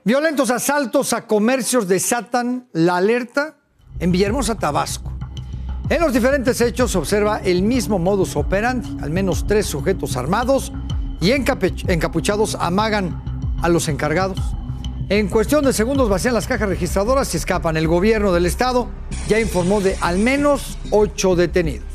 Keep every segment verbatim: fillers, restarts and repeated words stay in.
Violentos asaltos a comercios desatan la alerta en Villahermosa, Tabasco. En los diferentes hechos se observa el mismo modus operandi. Al menos tres sujetos armados y encapuchados amagan a los encargados. En cuestión de segundos vacían las cajas registradoras y escapan. El gobierno del estado ya informó de al menos ocho detenidos.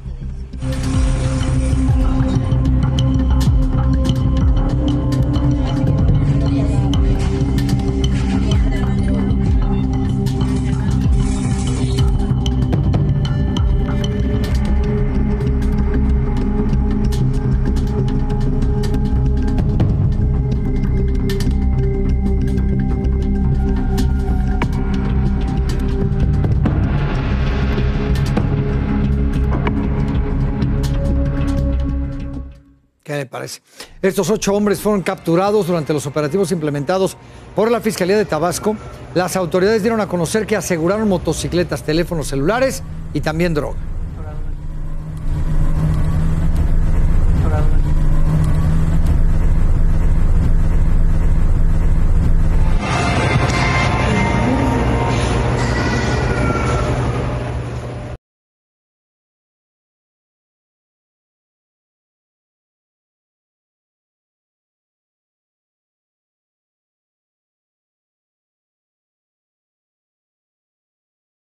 ¿Qué le parece? Estos ocho hombres fueron capturados durante los operativos implementados por la Fiscalía de Tabasco. Las autoridades dieron a conocer que aseguraron motocicletas, teléfonos celulares y también droga.